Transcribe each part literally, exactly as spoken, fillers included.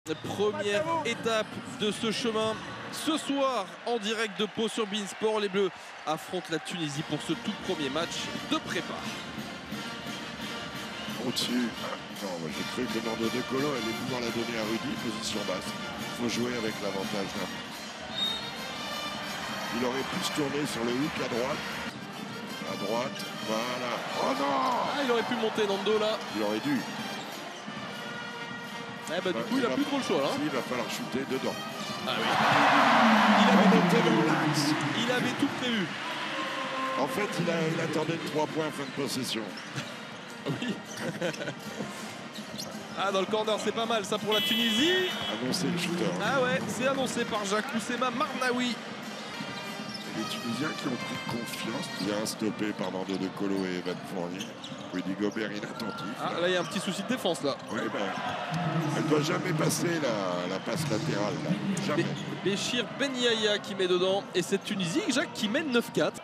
Première étape de ce chemin. Ce soir, en direct de Pau sur Beansport, les Bleus affrontent la Tunisie pour ce tout premier match de prépa. Au-dessus, non, moi j'ai cru que Nando De Colo allait pouvoir la donner à Rudy, position basse. Il faut jouer avec l'avantage là. Il aurait pu se tourner sur le hook à droite. À droite, voilà. Oh non! Ah, il aurait pu monter Nando là. Il aurait dû. Eh bah, du Bah, coup, il, il a plus trop le choix là. Il va falloir shooter dedans. Ah oui. Il avait tout prévu. Il avait tout prévu. En fait, il, a, il attendait le trois points fin de possession. Oui. Ah, dans le corner, c'est pas mal ça pour la Tunisie. Annoncé le shooter. Ah ouais, c'est annoncé par Jacques Oussema Marnaoui. Les Tunisiens qui ont pris confiance, bien stoppés par Nando De Colo et Evan Fournier. Rudy Gobert inattentif. Ah, là, il y a un petit souci de défense là. Oui, ben, elle ne doit jamais passer la, la passe latérale. Là. Jamais. Bé Béchir Ben Yahya qui met dedans. Et cette Tunisie, Jacques, qui mène neuf quatre.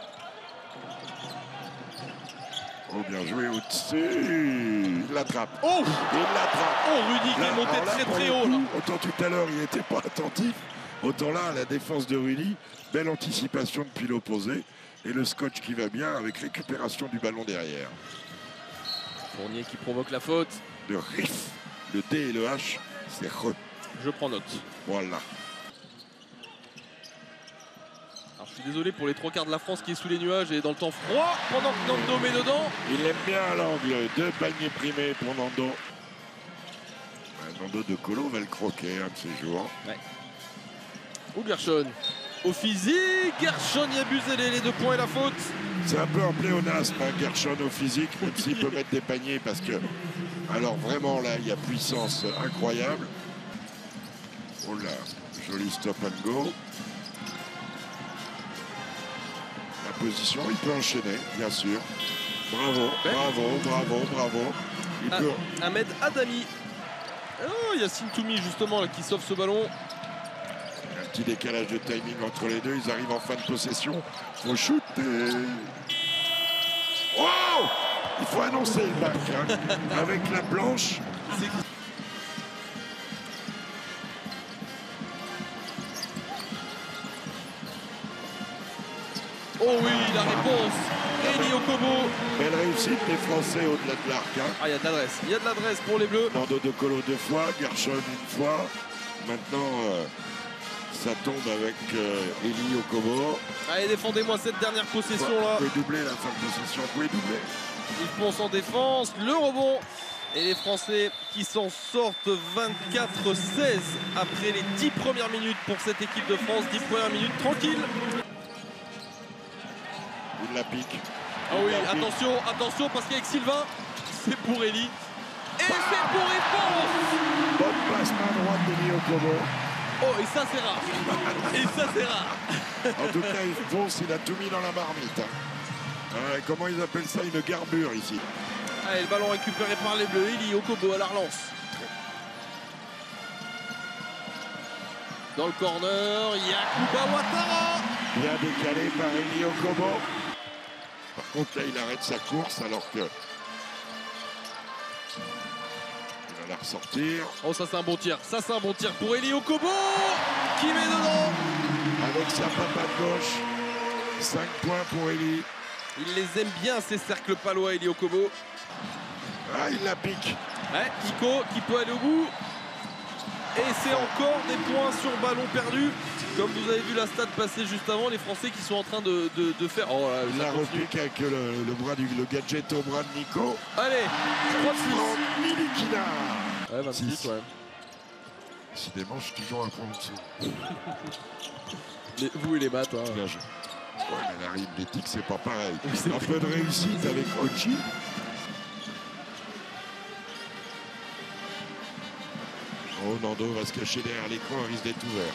Oh, bien joué au-dessus. Il l'attrape. Oh, il l'attrape. Oh, Rudy qui là, est monté là, très très haut. Coup, là. autant tout à l'heure, il n'était pas attentif. Autant là, la défense de Rudy, belle anticipation depuis l'opposé. Et le scotch qui va bien avec récupération du ballon derrière. Fournier qui provoque la faute. Le riff, le D et le H, c'est re. Je prends note. Voilà. Alors, je suis désolé pour les trois quarts de la France qui est sous les nuages et dans le temps froid pendant que Nando met dedans. Il aime bien à l'angle. Deux paniers primés pour Nando. Nando De Colo va le croquer un de ces jours. Ouais. Ou Gershon. Au physique, Gershon y abuse les, les deux points et la faute. C'est un peu un pléonasme, hein, Gershon au physique, même s'il peut mettre des paniers parce que, alors vraiment là, il y a puissance incroyable. Oh là, joli stop and go. La position, il peut enchaîner, bien sûr. Bravo, Ben. bravo, bravo, bravo. Il Ah, peut... Ahmed Adami. Oh, Yacine Toumi justement là, qui sauve ce ballon. Un petit décalage de timing entre les deux, ils arrivent en fin de possession. Faut shooter. Wow! Il faut annoncer le bac hein, avec la planche. Oh oui, la réponse. Eli Okobo. Belle réussite des Français au-delà de l'arc. Hein. Ah, il y a de l'adresse. Il y a de l'adresse pour les Bleus. Nando De Colo deux fois, Gershon une fois. Maintenant, euh, ça tombe avec euh, Eli Okobo. Allez, défendez-moi cette dernière possession Vous là. pouvez doubler la fin de possession, vous pouvez doubler. Ils foncent en défense. Le rebond. Et les Français qui s'en sortent vingt-quatre seize après les dix premières minutes pour cette équipe de France. dix premières minutes tranquilles. Il la pique. Ah oui, attention, attention, parce qu'avec Sylvain, c'est pour Eli. Et c'est pour réponse. Bonne passe main droite d'Eli Okobo. Oh, et ça c'est rare. Et ça c'est rare. En tout cas, il fonce, il a tout mis dans la marmite. Hein. Euh, comment ils appellent ça? Une garbure ici. Allez, le ballon récupéré par les Bleus. Eli Okobo à la relance. Dans le corner, Yacouba Ouattara. Bien décalé par Eli Okobo. Par contre, là, il arrête sa course alors que... Il va la ressortir. Oh, ça c'est un bon tir. Ça c'est un bon tir pour Eli Okobo qui met dedans. Avec sa patate gauche. cinq points pour Eli. Il les aime bien ces cercles palois, Eli Okobo. Ah, il la pique. Ouais, Nico qui peut aller au bout. Et c'est encore des points sur ballon perdu. Comme vous avez vu la stat passer juste avant, les Français qui sont en train de, de, de faire... Oh là, Il la repique avec le, le, bras du, le gadget au bras de Nico. Allez, trois de six. Milikina. Ouais, vingt-six, ouais. Décidément, je suis toujours un point en dessous. Les, vous et les maths, hein. Bien joué. Ouais, mais l'arithmétique, c'est pas pareil. Oui, un peu de réussite avec Ochi. Oh, Nando va se cacher derrière l'écran, il risque d'être ouvert.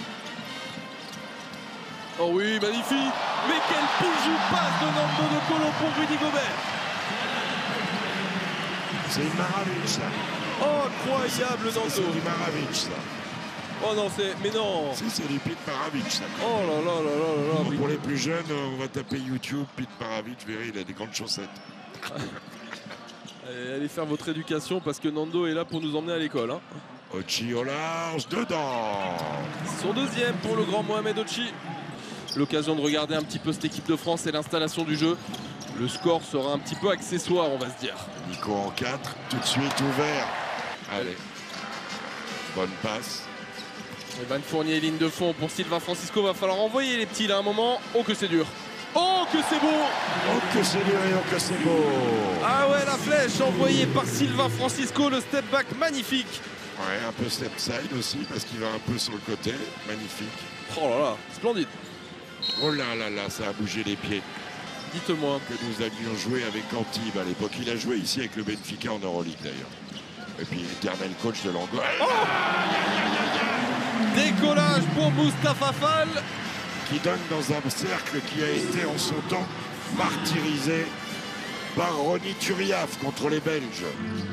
Oh oui, magnifique. Mais quel bijou passe de Nando De Colo pour Rudy Gobert. C'est une Maravic, ça. Oh, incroyable Nando. C'est du Maravic, ça. Oh non, c'est... Mais non. Si, c'est du Pete Maravic, ça. Oh là là là là là là. Bon, pour les plus jeunes, on va taper YouTube, Pete Maravic, vous verrez, il a des grandes chaussettes. Allez, allez faire votre éducation parce que Nando est là pour nous emmener à l'école. Hein. Ochi au large, dedans. Son deuxième pour le grand Mohamed Ochi. L'occasion de regarder un petit peu cette équipe de France et l'installation du jeu. Le score sera un petit peu accessoire, on va se dire. Nico en quatre, tout de suite ouvert. Allez, bonne passe. Evan Fournier, ligne de fond pour Sylvain Francisco. Va falloir envoyer les petits là un moment. Oh que c'est dur. Oh que c'est beau. Oh que c'est dur et oh que c'est beau. Ah ouais, la flèche envoyée par Sylvain Francisco. Le step back magnifique. Ouais, un peu step side aussi parce qu'il va un peu sur le côté. Magnifique. Oh là là, splendide. Oh là là là, ça a bougé les pieds. Dites-moi. Que nous avions joué avec Antibes à l'époque. Il a joué ici avec le Benfica en Euroleague d'ailleurs. Et puis l'éternel coach de l'Angola. Oh, décollage pour Moustapha Fall. Qui donne dans un cercle qui a été en son temps martyrisé par Ronny Turiaf contre les Belges.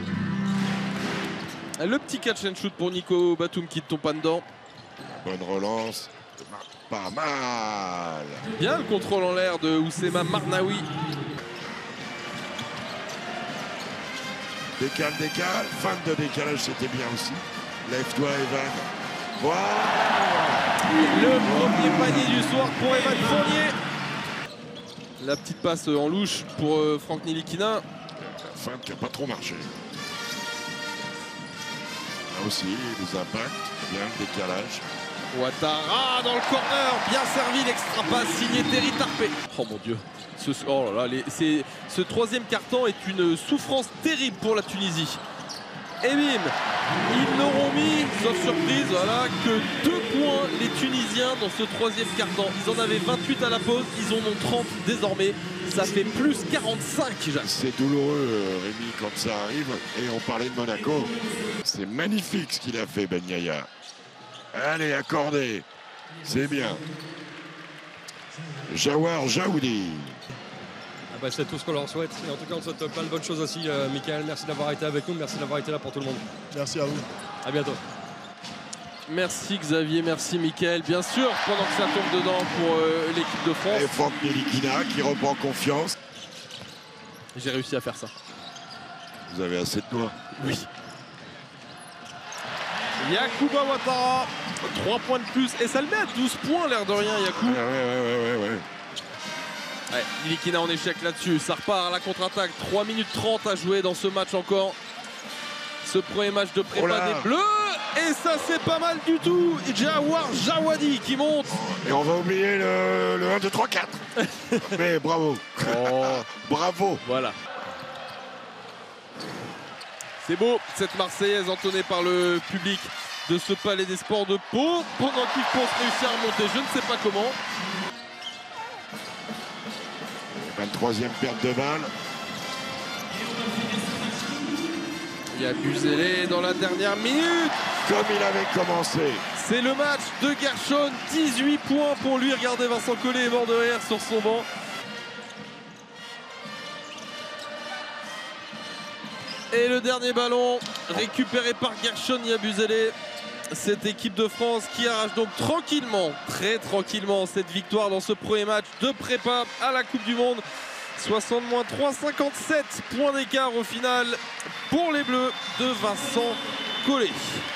Le petit catch and shoot pour Nico Batum qui ne tombe pas dedans. Bonne relance. Pas mal. Bien le contrôle en l'air de Oussema Marnaoui. Décale, décale. Fin de décalage, c'était bien aussi. Lève-toi, Evan. Voilà. Le premier panier du soir pour Evan Fournier. La petite passe en louche pour euh, Franck Nilikina. La feinte qui n'a pas trop marché. Là aussi, les impacts. Bien le décalage. Ouattara dans le corner, bien servi, l'extra passe signé Terry Tarpé. Oh mon Dieu, ce, oh là là, les, c'est, ce troisième carton est une souffrance terrible pour la Tunisie. Et bim, ils n'auront mis, sauf surprise, voilà, que deux points les Tunisiens dans ce troisième carton. Ils en avaient vingt-huit à la pause, ils en ont trente désormais. Ça fait plus quarante-cinq, Jacques. C'est douloureux, Rémi, quand ça arrive. Et on parlait de Monaco. C'est magnifique ce qu'il a fait, Ben Yaya. Allez, accordé. C'est bien. Jawar Jaoudi. Ah bah, c'est tout ce qu'on leur souhaite. Et en tout cas, on souhaite plein de bonnes choses aussi, euh, Mickaël. Merci d'avoir été avec nous. Merci d'avoir été là pour tout le monde. Merci à vous. À bientôt. Merci Xavier, merci Mickaël. Bien sûr, pendant que ça tombe dedans pour euh, l'équipe de France. Et Franck Nilikina qui reprend confiance. J'ai réussi à faire ça. Vous avez assez de doigts. Oui. Yacouba Ouattara, trois points de plus. Et ça le met à douze points, l'air de rien, Yakou. Ouais, ouais, ouais, ouais, ouais. Ouais, Nilikina en échec là-dessus. Ça repart à la contre-attaque. trois minutes trente à jouer dans ce match encore. Ce premier match de prépa Oh des Bleus. Et ça, c'est pas mal du tout. Jawar Jawadi qui monte. Et on va oublier le, le un, deux, trois, quatre. Mais bravo. Oh. Bravo. Voilà. C'est beau, cette Marseillaise entonnée par le public de ce Palais des Sports de Pau. Pendant qu'ils pensent réussir à remonter, je ne sais pas comment. vingt-troisième perte de balle. Il y a Buzélé dans la dernière minute. Comme il avait commencé. C'est le match de Gershon. dix-huit points pour lui. Regardez, Vincent Collet est mort de rire sur son banc. Et le dernier ballon récupéré par Gershon Yabusele. Cette équipe de France qui arrache donc tranquillement, très tranquillement, cette victoire dans ce premier match de prépa à la Coupe du Monde. soixante moins trois, cinquante-sept points d'écart au final pour les Bleus de Vincent Collet.